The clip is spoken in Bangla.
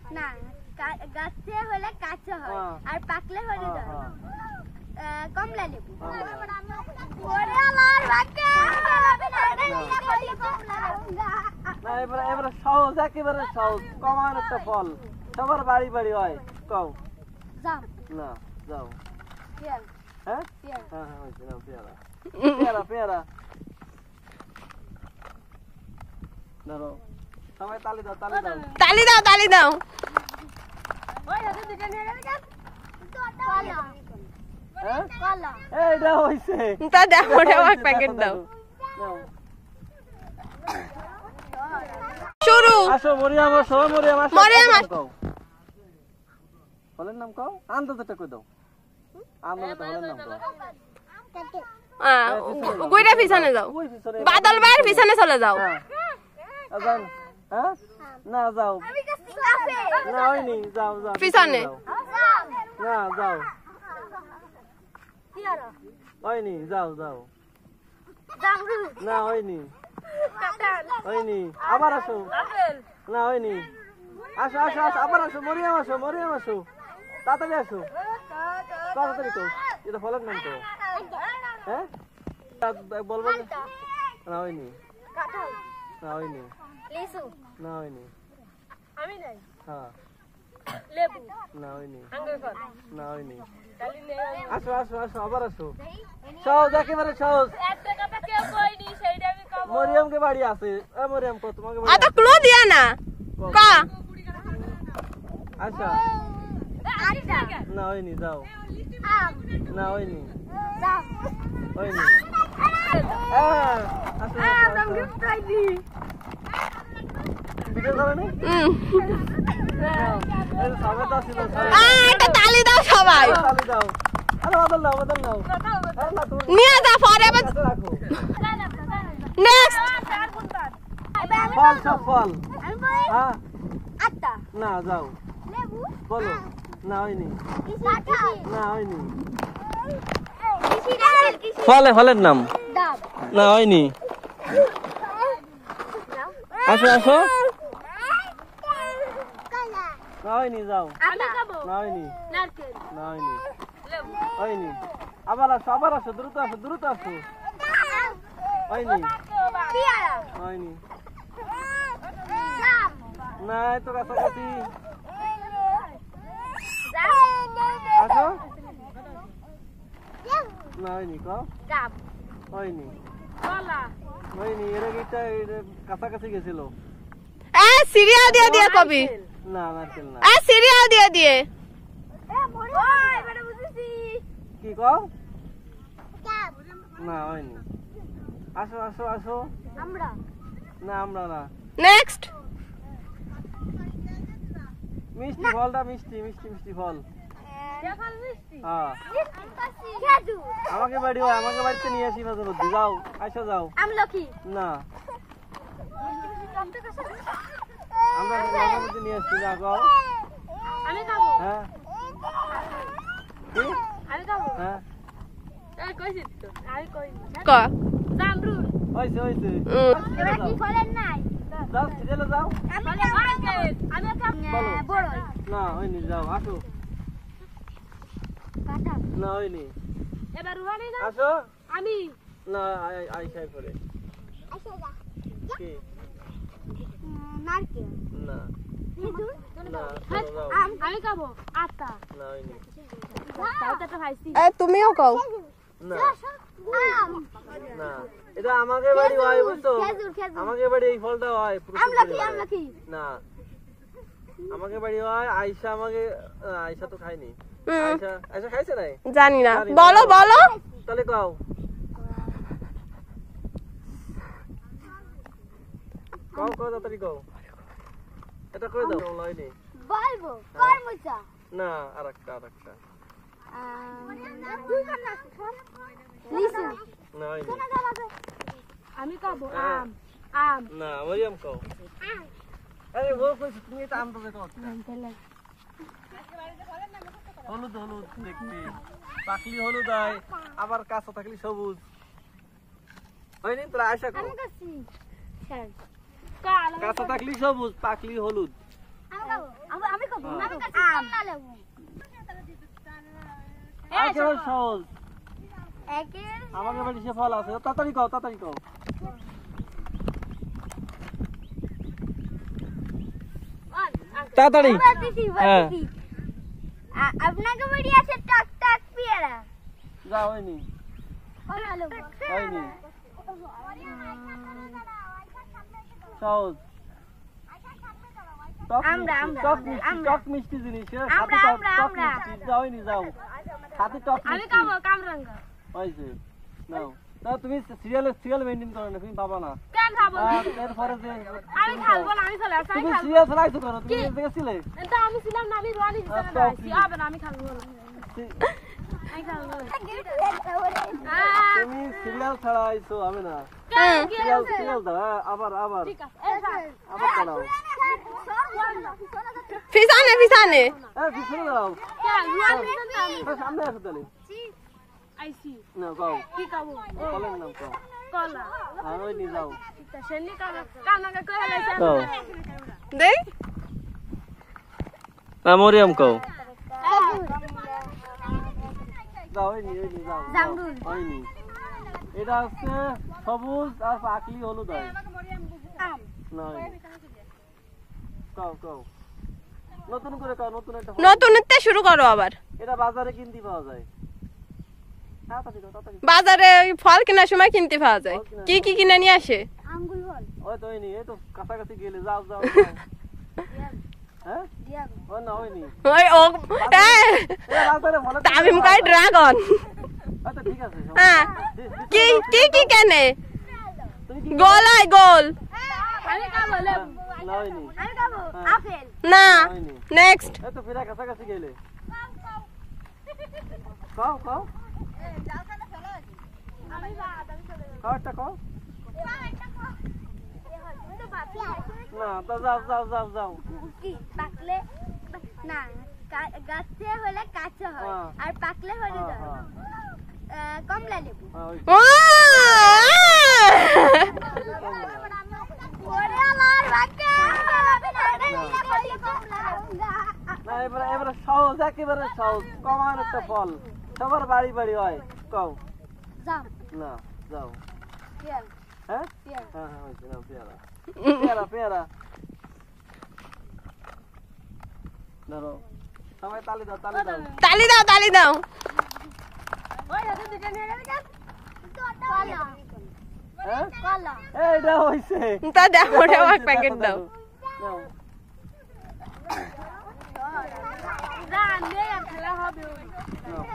না গাছে হলে কাঁচা হয় আর পাকলে হলে কমলা লেবু। ওরে আমার বাচ্চা না এবারে সহজ, একেবারে সহজ, কমন একটা ফল, সবার বাড়ি বাড়ি হয়। কও। জাম। না যাও। পেয়ারা। হ্যাঁ পেয়ারা। হ্যাঁ হ্যাঁ হইছে না, পেয়ারা পেয়ারা পেয়ারা। ধরো সবাই তালি দাও, তালি দাও, তালি দাও, তালি দাও। ওই হাতে দিকে নিয়ে গেল কেন? কলা। হ্যাঁ কলা। এইটা হইছে। তা দাও, ওটা এক প্যাকেট দাও। নাও। শুরু। আসো মরিয়াম, আসো মরিয়াম, আসো। মরিয়াম, কও। ফলের নাম কও, আন্দাজটা কই দাও। আন্দাজটা ফলের নাম কও। গুইরা পিছনে যাও, ওই পিছনে। বাদল ভাইয়ের পিছনে চলে যাও। হ্যাঁ আজান। হ্যাঁ না যাও। আমি কাছে লাফে। না হয়নি, যাও যাও পিছনে। যাও। না যাও, পেয়ারা। হয়নি, যাও যাও। জামরুল। না হয়নি, কাঁঠাল। হয়নি, আবার আসো। আপেল। না হয়নি, আসো আসো আসো, আবার আসো, মরিয়াম আসো, মরিয়াম আসো, তাড়াতাড়ি আসো, তাড়াতাড়ি কও। এটা ফলের নাম তো। হ্যাঁ বলবো না। না হয়নি, কাঁঠাল। না হয়নি, লিচু। না হয়নি। আমি নাই। হ্যাঁ লেবু। না হয়নি, আঙ্গুর ফল। না হয়নি। ডালি নেই। আসো আসো আসো, আবার আসো। সহজ, একেবারে সহজ। একটা কথা কেউ কইনি, সেইটা আমি কব। মরিয়ামকে বাড়ি আছে। মরিয়াম কো, তোমাকে বাড়ি অত ক্লু দিয়া না ক। আচ্ছা আটটা। না হয়নি, যাও। আম। না হয়নি, জাম। হয়নি। হ্যাঁ আসো আসো, আসো। পাইনি। ভিডিও করে নি? নাও, এই যে সবাই তো ছিল, সবাই। একটা তালি দাও সবাই। তালি দাও। আরে বদল নাও, বদল নাও। আরে না তুমি নিয়ে যা পরে আবার কাছে রাখো। নেক্সট। ফল, সব ফল। আমি বলি হ্যাঁ আটটা। না যাও, লেবু। বলো। না হয়নি, কাঁঠাল। না হয়নি। কিসি। ফলের নাম। ডাব। না হয়নি। আসো আসো। কলা। না হয়নি, যাও। আমি খাবো। না হয়নি, নারকেল। না হয়নি, লেবু। হয়নি। আবার আসো, আবার আসো, দ্রুত আসো, দ্রুত আসো। হয়নি, পেয়ারা। হয়নি। জাম। না এই তো কাছাকাছি। জাম। আসো। না হয়নি, কও। ডাব। হয়নি, কলা। হয়নি। এর আগে এটা কাছাকাছি গেছিল। সিরিয়াল দিয়ে দিয়ে কবি। না নারকেল না। সিরিয়াল দিয়ে দিয়ে। এবারে বুঝেছি। কি কও? ডাব। না হয়নি। আসো আসো আসো। আমরা। না আমরা না। নেক্সট। মিষ্টি ফলটা, মিষ্টি মিষ্টি মিষ্টি ফল। ফল মিষ্টি। হ্যাঁ খেজুর। আমাকে বাড়ি হয়, আমাকে বাড়িতে নিয়ে আসি মাঝে মধ্যে। যাও আসো, যাও। আমলকি। না আমরা মাঝে মধ্যে নিয়ে আসছি না, কও। আমি খাবো। হ্যাঁ কি? আমি খাবো। হ্যাঁ এই কইছি তো। আমি কইনি। ক। জামরুল। হয়েছে হয়েছে। এবার কি ফলের নাই? যাও সিরিয়ালে যাও। আমি নারকেল। আমি বলো। বড়ই। না হয়নি, যাও আসো। কাঁঠাল। না হয়নি, এবার রুহানি না? আসো। আমি। না আইসাই পরে। কি? নারকেল। না খেজুর। না, হ্যাঁ, যাও। আমি খাবো। আটটা। না হয়নি। তাও তো একটা খাইছি। তুমিও কও। না আম। না, এটা আমাকে বাড়ি হয়, বুঝছো? খেজুর, খেজুর। আমাকে বাড়ি এই ফলটা হয় প্রচুর আমলকি, পরিমাণে। আমলকি। না আমাকে বাড়ি হয় আয়শা, আমাকে আয়শা তো খায়নি। হুম। আয়শা খাইছে নাই? জানি না, জানি না। বলো বলো। তাহলে কও। কও কও, তাড়াতাড়ি কও। এটা করে দাও। হয়নি। বলবো। করমচা। না আরেকটা আরেকটা। লিচু। না হয়নি। আমি খাবো হ্যাঁ। আম। আম। না মরিয়াম কও। আরে ও কইছে তুমি এটা আম তো দেখো। হলুদ হলুদ দেখতে, পাকলি হলুদ হয়, আবার কাঁচা থাকলে সবুজ। হয়নি? তোরা আশা কর। আমি খাচ্ছি। স্যার। কাল। কাঁচা থাকলি সবুজ, পাকলি হলুদ। আমি খাবো। আমি কমলা লেবু একেবারে সহজ একের আমাকে বাড়ি সে ফল আছে তাড়াতাড়ি কও তাড়াতাড়ি হ্যাঁ। আপনাকে বাড়ি আছে টক টক পেয়ারা যা হয়নি কমলা লেবু হয়নি সহজ টক মিষ্টি জিনিস যাও হাতে টক আমি খাবো কামরাঙ্গা হয়েছে নাও তা তুমি সিরিয়াল মেইনটেইন করো না তুমি পাবা না কেন খাবো আর এরপরে যে আমি খাবো না আমি চলে আসি তুমি সিরিয়াল চালাইছো কেন তুমি এই জায়গায় ছিলে এটা আমি ছিলাম না আমি রোয়ানি দিতে না আসি হবে না আমি খাবো না আমি খাবো না তুমি সিরিয়াল ছাড়াইছো আমি না কি সিরিয়াল দাও আবার ঠিক আছে আবার দাও পিছানে পিছনে পিছনে দাও সামনে আসো তাহলে আইসি না কও কি খাবো কলের নাম কও কলা আর ওই নিয়ে যাও তা সেনি কামরাঙ্গা কই হলাইছে কও দেই না মরিয়ম কও যাও ওই নিয়ে যাও জামরুল ওই নি এটা হচ্ছে সবুজ আর পাকলি হলুদ হয় আম না কও নতুন করে কও নতুন একটা নতুনতে শুরু করো আবার এটা বাজারে কিনতে পাওয়া যায় তাড়াতাড়ি বাজারে ওই ফল কেনার সময় কিনতে পাওয়া যায় কি কি কিনে নিয়ে আসে আঙ্গুল ফল ওই তো এই তো কাছাকাছি গেলে যাও হ্যাঁ দিয়াগো ও না হয়নি ওই ও বাজারে ফল তামিম কয় ড্রাগন আচ্ছা ঠিক আছে হ্যাঁ কি কি কি কেনে তুমি কি গোলাই গোল আমি খাবো লেবু না হয়নি আমি খাবো আপেল না হয়নি নেক্সট এই তো ফিরা কাছাকাছি গেলে কও একটা কও না তো যাও কি পাকলে না গাছে হলে কাঁচা হয় হ্যাঁ। আর পাকলে হলে হ্যাঁ, যায় কমলা লেবু ওরে আমার বাচ্চা না এবারে সহজ একেবারে সহজ কমান একটা ফল সবার বাড়ি হয় কও জাম না যাও পেয়ারা হ্যাঁ পেয়ারা হ্যাঁ হয়েছে না পেয়ারা ধরো সবাই তালি দাও তালি দাও ওই হাতে দুটো নিয়ে গেল কেন কলা হ্যাঁ কলা এইটা হইছে তা দেখো এক প্যাকেট দাও নাও রান দিয়ে খেলা হবে নাও